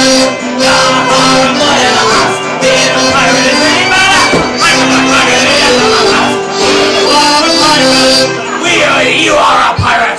You are a pirate!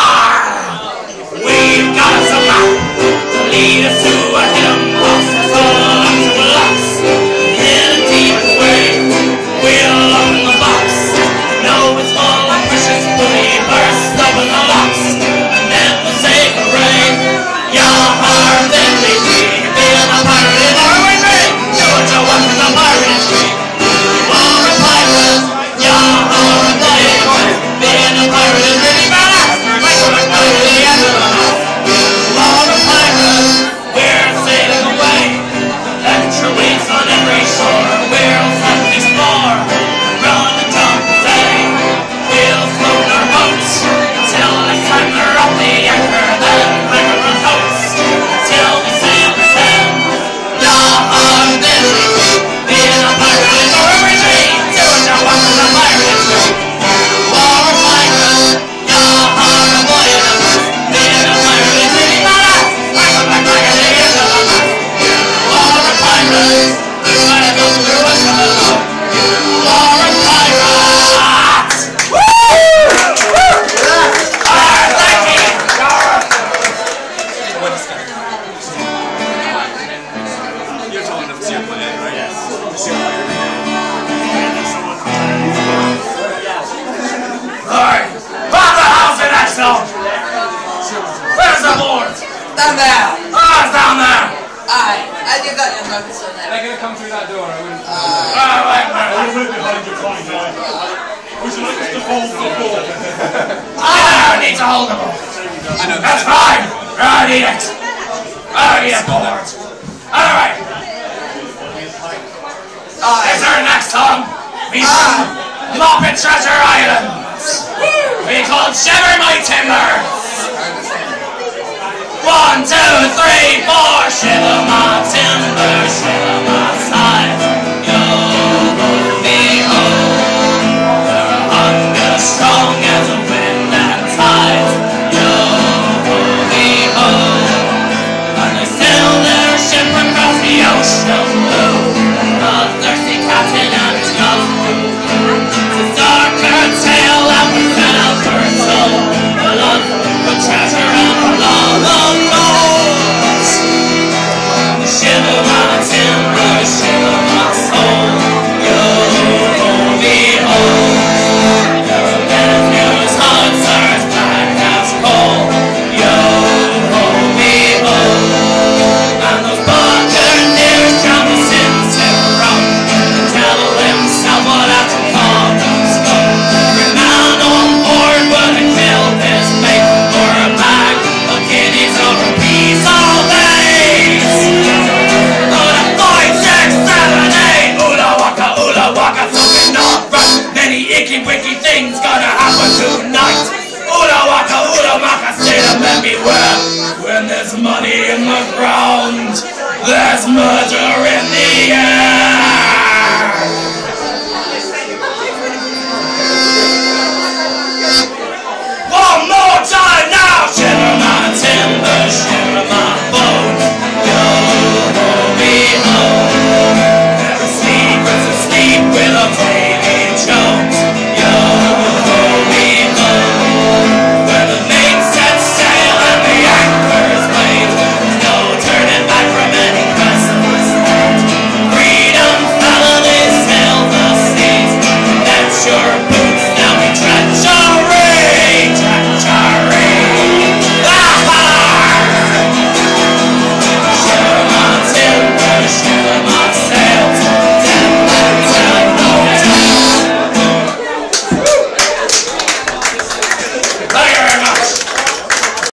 We've got us a map to lead us to a hidden box. Lots of locks in a demon's way. We'll open the box. No, it's full of precious booty. Burst open the locks, and then we'll say hooray. Yah-har, then we free. Being a pirate is our way free. Do what you want in the pirate tree. You are a pirate. Yah-har, being a pirate is really badass. Right to the pirate at the end of the house. You are a pirate. We're sailing away. Let your wings on every shore. We'll have to explore. Run and jump and say. We'll float our boats till the time they're off the anchor. Then we're on toast till we sail the town. Yah-har, then we free. Being a pirate is our every dream. Do what you want in the pirate tree. Where's the board? Down there. Oh, it's down there. Aye. And you got your nuggets on there. They're going to come through that door. I wouldn't. Right. We're behind your fine line. Would you like us to hold the ball? I need to hold the board. That's fine. I need it. I need a board. Alright. Is our next song? We Moppet Treasure Island. We called Shiver My Timbers. 1, 2, 3, 4. Shiver my timbers, shiver my sides. You'll both be home. They're hot and strong as a wind and tide. You'll both be home. And they sail their ship across the ocean blue. The thirsty captain and his love. The darker tale that was never told. The love for treasure and the love of gold. Shiver my timbers, shiver my soul. You'll be home. You're a man whose hearts are as black as coal. You'll be home. And those buccaneers drown us into rum. The devil himself would have to call them scum. Every man on board would have killed his mate for a bag of guineas or a piece of days. Oola 5, 6, 7, 8. Oola waka, so we not run. Many icky wicky things gonna happen tonight. Oola waka, say to men beware. When there's money in the ground, there's murder in the air.